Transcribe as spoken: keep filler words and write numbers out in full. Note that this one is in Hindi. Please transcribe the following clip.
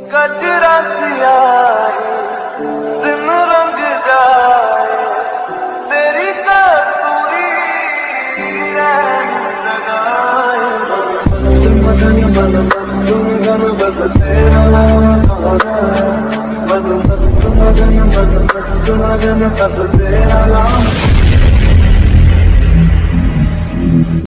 कचरा सियाए दिन रंग जाए तेरी कसूरी रैन लगाए मदन मन मस्त बस तेरा मदन मस्त मदन मदन मस्त मदन बस तेरा